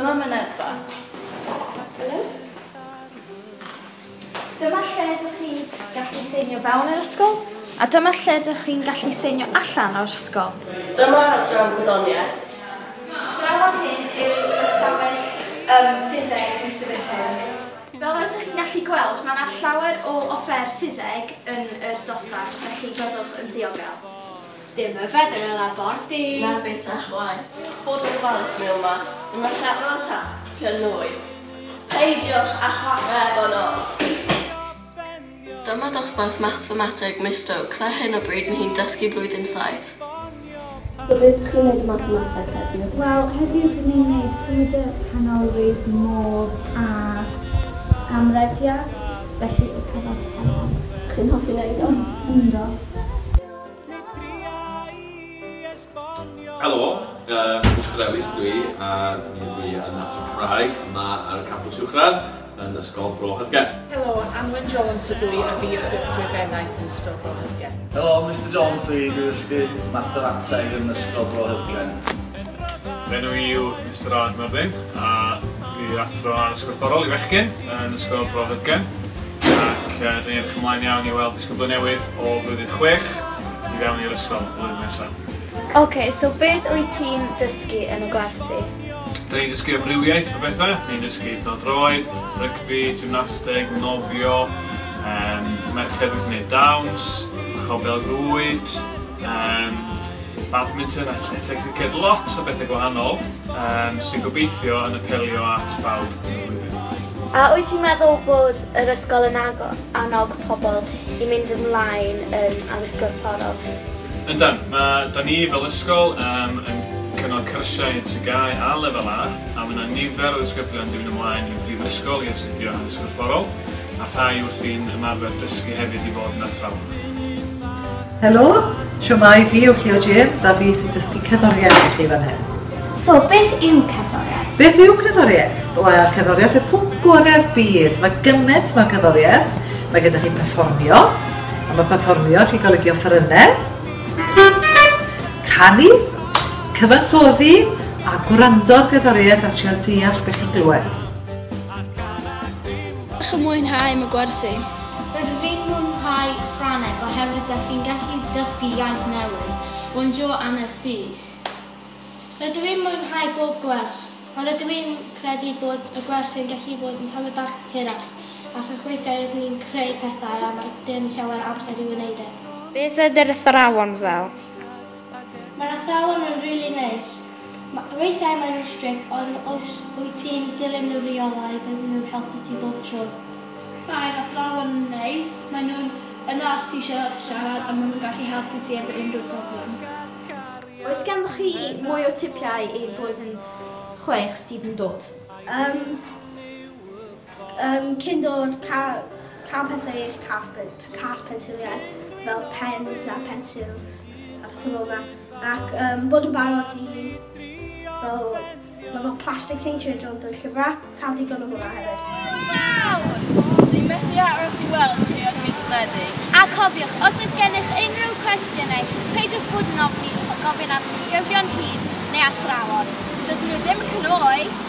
Dyma mynedfa. Dyma lle ydych chi'n gallu seinio fewn i'r ysgol, a dyma lle ydych chi'n gallu seinio allan o'r ysgol. Dyma adran gwyddoniaeth. Draw am hyn yw'r ystafell ffiseg Mr Griffin. Fel ydych chi'n gallu gweld, mae yna llawer o offer ffiseg yn yr dosbarth, felly byddwch yn diogel. Dim y fedr y labordy. Na beth a chwaen. Bod yn ofalus mewn yma, dyma llawer o tapio nwy. Peidiwch â chwarae efo nhw. Dyma dosbarth mathemateg Miss Stokes, a hyn o bryd mae hi'n dysgu blwyddyn 7. So beth chi'n gwneud mathemateg heddiw? Wel, heddiw dyn ni'n gwneud crwydr canolrif, modd a amrediad, felly y cyfod telan. Chi'n hoffi wneud o? Ynddo. Helo, Mr Lewis ydw i, a mi ydw i yn Athro Cymraeg yma ar y campws uwchradd yn Ysgol Bro Hydgen. Helo, Anwen Jones ydw i, a fi yw'r gwrthwyr bennaeth yn Ysgol Bro Hydgen. Helo, Mr Jones dwi'n dysgu mathemateg yn Ysgol Bro Hydgen. Enw i yw Mr Owen Myrddin, a fi athro ar ysgolforol i fechgyn yn Ysgol Bro Hydgen. Ac dyn ni'n edrych ymlaen iawn i weld disgyblion newydd o flwyddyn 6 i fewn i'r ysgol flwyddyn nesaf. So beth wyt ti'n dysgu yn y gwersi? Dyn ni'n dysgu amrywiaeth o bethau. Dyn ni'n dysgu pêl-droed, rygbi, gymnasteg, nofio, merched wrth wneud dawns, chol bêl-rwyd, badminton, athletic, cricket, lot o bethau gwahanol sy'n gobeithio yn apelio at bawb. A wyt ti'n meddwl bod yr ysgol yn annog pobl i mynd ymlaen ar ysgolforol? Yndan, da ni fel ysgol yn cynnal cyrsiau tygau a lefel A, a mae yna nifer o ddisgyblion dwi'n ymlaen i'r brifysgol i astudio yn ysgolforol, a rhai wrthi'n ymarfer dysgu hefyd i fod yn athrawon. Helo, siwmai, fi yw Llio James, a fi sy'n dysgu cerddoriaeth i chi fan hyn. So, beth yw cerddoriaeth? Beth yw cerddoriaeth? Wel, cerddoriaeth y pwnc gorau'r byd. Mae gymaint mewn cerddoriaeth, mae gyda chi perfformio, a mae perfformio lle golygu offerynnau, canu, cyfansoddi a gwrando'r gerddoriaeth a trio deall beth chi'n glywed. Ych mwynhau am y gwersi? Rydw fi'n mwynhau Ffrangeg oherwydd ydych chi'n gallu dysgu iaith newydd. Bonjour Anna Sis. Rydw i'n mwynhau bob gwers, ond rydw i'n credu bod y gwers yn gallu bod yn tamed bach hirach, ac yn weithiau rydw i'n creu pethau a mae dim llawer amser i wneud e. Beth ydy'r athrawon fel? Mae'r athrawon yn rili neis. Weithiau mae'n strict, ond os wyt ti'n dilyn y reolau, bydden nhw'n helpu ti bob tro. Mae'r athrawon yn neis, maen nhw'n yna os ti eisiau siarad a maen nhw'n gallu helpu ti efo unrhyw broblem. Oes ganddo chi mwy o tipiau i blwyddyn 6 sydd yn dod? Cyn dod, cael pethau i'ch cas pensiliau, fel pens a pensils a pethau fel yna. Ac bod yn barod i fel plastic thing ti'n rhywun o'r llyfrau, cael digon o hwnna hefyd. Wow! Dwi'n methu aros i weld chi yn mis Medi. A cofiwch, os oes gennych unrhyw cwestiynau, peidiwch bod yn ofni o gofyn am disgyblion hŷn neu athrawon. Dydyn nhw ddim yn cnoi,